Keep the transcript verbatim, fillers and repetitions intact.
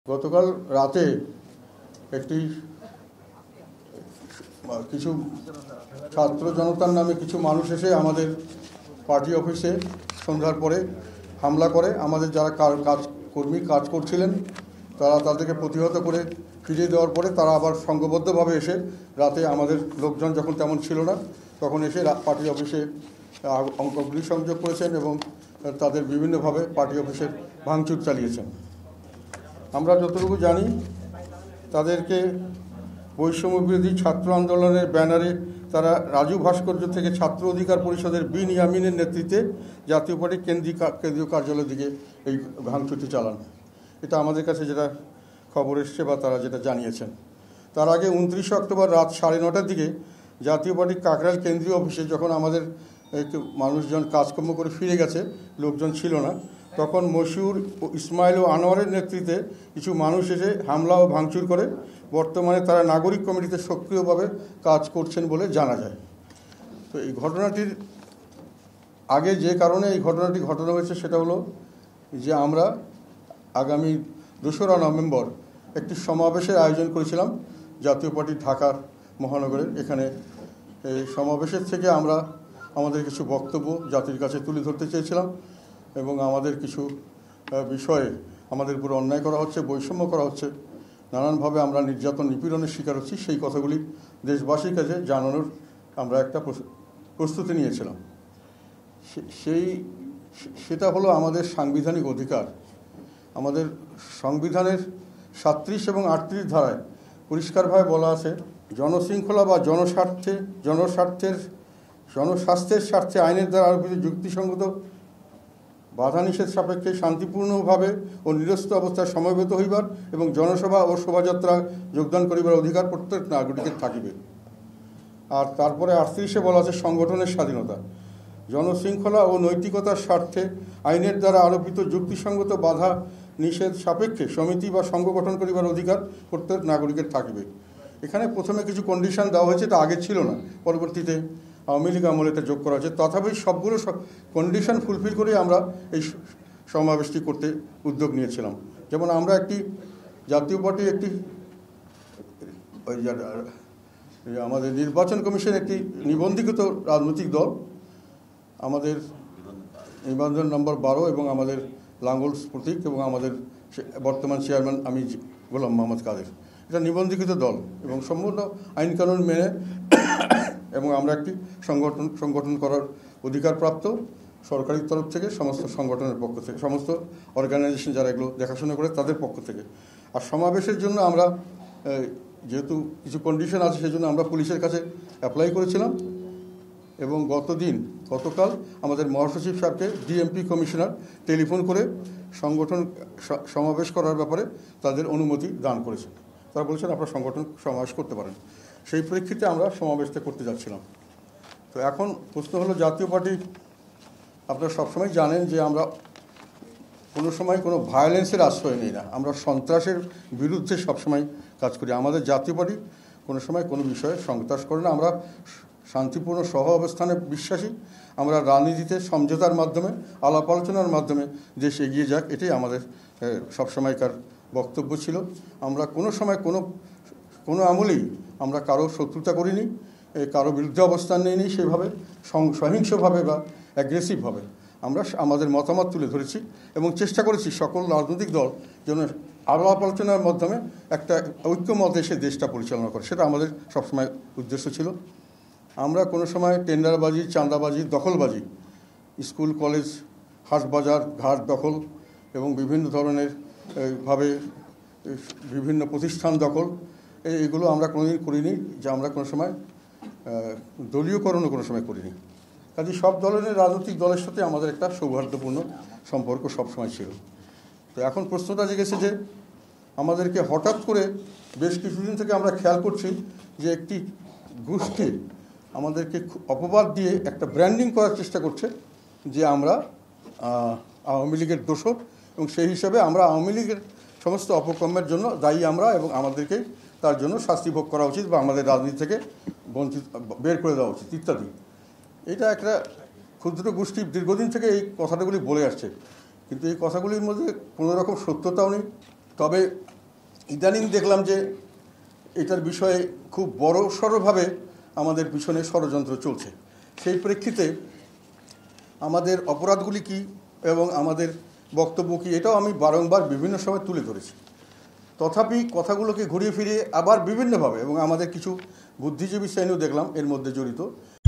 গতকাল রাতে একটি কিছু ছাত্র জনতার নামে কিছু মানুষ এসে আমাদের পার্টি অফিসে সন্ধ্যার পরে হামলা করে। আমাদের যারা কাজ কর্মী কাজ করছিলেন তারা তাদেরকে প্রতিহত করে ফিরিয়ে দেওয়ার পরে তারা আবার সংঘবদ্ধভাবে এসে রাতে আমাদের লোকজন যখন তেমন ছিল না তখন এসে পার্টি অফিসে অগ্নি সংযোগ করেছেন এবং তাদের বিভিন্নভাবে পার্টি অফিসের ভাঙচুর চালিয়েছেন। আমরা যতটুকু জানি তাদেরকে বৈষম্যবিরোধী ছাত্র আন্দোলনের ব্যানারে তারা রাজু ভাস্কর্য থেকে ছাত্র অধিকার পরিষদের বিন ইয়ামিনের নেতৃত্বে জাতীয় পার্টির কেন্দ্রীয় কেন্দ্রীয় কার্যালয়ের দিকে এই ভাঙচুরটি চালান। এটা আমাদের কাছে যেটা খবর এসছে বা তারা যেটা জানিয়েছেন। তার আগে উনত্রিশে অক্টোবর রাত সাড়ে নটার দিকে জাতীয় পার্টির কাকরাইল কেন্দ্রীয় অফিসে যখন আমাদের একটু মানুষজন কাজকর্ম করে ফিরে গেছে, লোকজন ছিল না, তখন মশিউর ইসমাইল ও আনোয়ারের নেতৃত্বে কিছু মানুষ এসে হামলা ও ভাঙচুর করে। বর্তমানে তারা নাগরিক কমিটিতে সক্রিয়ভাবে কাজ করছেন বলে জানা যায়। তো এই ঘটনাটির আগে যে কারণে এই ঘটনাটি ঘটনা হয়েছে সেটা হলো যে আমরা আগামী দোসরা নভেম্বর একটি সমাবেশের আয়োজন করেছিলাম জাতীয় পার্টি ঢাকার মহানগরের। এখানে এই সমাবেশের থেকে আমরা আমাদের কিছু বক্তব্য জাতির কাছে তুলে ধরতে চেয়েছিলাম এবং আমাদের কিছু বিষয়ে আমাদের উপর অন্যায় করা হচ্ছে, বৈষম্য করা হচ্ছে, নানানভাবে আমরা নির্যাতন নিপীড়নের শিকার হচ্ছি, সেই কথাগুলি দেশবাসীর কাছে জানানোর আমরা একটা প্রস্তুতি নিয়েছিলাম। সেই সেটা হলো আমাদের সাংবিধানিক অধিকার। আমাদের সংবিধানের সাতত্রিশ এবং আটত্রিশ ধারায় পরিষ্কারভাবে বলা আছে, জনশৃঙ্খলা বা জনস্বার্থে জনস্বার্থের জনস্বাস্থ্যের স্বার্থে আইনের দ্বারা আরোপিত যুক্তিসঙ্গত বাধা নিষেধ সাপেক্ষে শান্তিপূর্ণভাবে ও নিরস্ত্র অবস্থায় সমবেত হইবার এবং জনসভা ও শোভাযাত্রা যোগদান করিবার অধিকার প্রত্যেক নাগরিকের থাকিবে। আর তারপরে আটত্রিশে বলা আছে সংগঠনের স্বাধীনতা, জনশৃঙ্খলা ও নৈতিকতার স্বার্থে আইনের দ্বারা আরোপিত যুক্তিসঙ্গত বাধা নিষেধ সাপেক্ষে সমিতি বা সংঘ গঠন করিবার অধিকার প্রত্যেক নাগরিকের থাকিবে। এখানে প্রথমে কিছু কন্ডিশন দেওয়া হয়েছে, এটা আগে ছিল না, পরবর্তীতে আওয়ামী লীগ আমলে এটা যোগ করা হয়েছে। তথাপি সবগুলো কন্ডিশন ফুলফিল করে আমরা এই সমাবেশটি করতে উদ্যোগ নিয়েছিলাম। যেমন আমরা একটি জাতীয় পার্টির একটি ওই আমাদের নির্বাচন কমিশন একটি নিবন্ধিত রাজনৈতিক দল, আমাদের নিবন্ধন নম্বর বারো এবং আমাদের লাঙ্গল প্রতীক এবং আমাদের বর্তমান চেয়ারম্যান আমি গোলাম মোহাম্মদ কাদের, এটা নিবন্ধিত দল এবং সম্পূর্ণ আইনকানুন মেনে এবং আমরা একটি সংগঠন সংগঠন করার অধিকারপ্রাপ্ত সরকারি তরফ থেকে, সমস্ত সংগঠনের পক্ষ থেকে, সমস্ত অর্গানাইজেশন যারা এগুলো দেখাশোনা করে তাদের পক্ষ থেকে। আর সমাবেশের জন্য আমরা যেহেতু কিছু কন্ডিশন আছে সেজন্য আমরা পুলিশের কাছে অ্যাপ্লাই করেছিলাম এবং গতদিন গতকাল আমাদের মহাসচিব সাহেবকে ডিএমপি কমিশনার টেলিফোন করে সংগঠন সমাবেশ করার ব্যাপারে তাদের অনুমতি দান করেছেন। তারা বলেছেন আপনারা সংগঠন সমাবেশ করতে পারেন। সেই প্রেক্ষিতে আমরা সমাবেশটা করতে যাচ্ছিলাম। তো এখন প্রশ্ন হলো, জাতীয় পার্টি আপনারা সবসময় জানেন যে আমরা কোনো সময় কোনো ভায়োলেন্সের আশ্রয় নিই না, আমরা সন্ত্রাসের বিরুদ্ধে সবসময় কাজ করি। আমাদের জাতীয় পার্টি কোনো সময় কোনো বিষয়ে সন্ত্রাস করে না, আমরা শান্তিপূর্ণ সহ অবস্থানে বিশ্বাসী। আমরা রাজনীতিতে সমঝোতার মাধ্যমে, আলাপ আলোচনার মাধ্যমে দেশ এগিয়ে যাক, এটাই আমাদের সবসময়কার বক্তব্য ছিল। আমরা কোনো সময় কোনো কোনো আমলেই আমরা কারো শত্রুতা করিনি, কারো বিরুদ্ধে অবস্থান নিইনি সেভাবে সহিংসভাবে বা অ্যাগ্রেসিভভাবে। আমরা আমাদের মতামত তুলে ধরেছি এবং চেষ্টা করেছি সকল রাজনৈতিক দল যেন আলাপ আলোচনার মাধ্যমে একটা ঐক্যমত এসে দেশটা পরিচালনা করে, সেটা আমাদের সবসময় উদ্দেশ্য ছিল। আমরা কোনো সময় টেন্ডারবাজি, চাঁদাবাজি, দখলবাজি, স্কুল কলেজ, হাট বাজার ঘাট দখল এবং বিভিন্ন ধরনের ভাবে বিভিন্ন প্রতিষ্ঠান দখল, এইগুলো আমরা কোনোদিন করিনি, যে আমরা কোনো সময় দলীয়করণও কোনো সময় করিনি। কাজে সব ধরনের রাজনৈতিক দলের সাথে আমাদের একটা সৌহার্দ্যপূর্ণ সম্পর্ক সবসময় ছিল। তো এখন প্রশ্নটা জেগেছে যে আমাদেরকে হঠাৎ করে বেশ কিছুদিন থেকে আমরা খেয়াল করছি যে একটি গোষ্ঠী আমাদেরকে অপবাদ দিয়ে একটা ব্র্যান্ডিং করার চেষ্টা করছে যে আমরা আওয়ামী লীগের দোষর এবং সেই হিসাবে আমরা আওয়ামী লীগের সমস্ত অপকর্মের জন্য দায়ী আমরা এবং আমাদেরকে তার জন্য শাস্তি ভোগ করা উচিত বা আমাদের রাজনীতি থেকে বঞ্চিত বের করে দেওয়া উচিত ইত্যাদি। এটা একটা ক্ষুদ্র গোষ্ঠী দীর্ঘদিন থেকে এই কথাগুলি বলে আসছে, কিন্তু এই কথাগুলির মধ্যে কোনো রকম সত্যতাও নেই, তবে ইদানিং দেখলাম যে এটার বিষয়ে খুব বড় সড়োভাবে আমাদের পিছনে ষড়যন্ত্র চলছে। সেই প্রেক্ষিতে আমাদের অপরাধগুলি কী এবং আমাদের বক্তব্য কী এটাও আমি বারংবার বিভিন্ন সময় তুলে ধরেছি। তথাপি কথাগুলোকে ঘুরিয়ে ফিরিয়ে আবার বিভিন্নভাবে, এবং আমাদের কিছু বুদ্ধিজীবী শ্রেণীও দেখলাম এর মধ্যে জড়িত,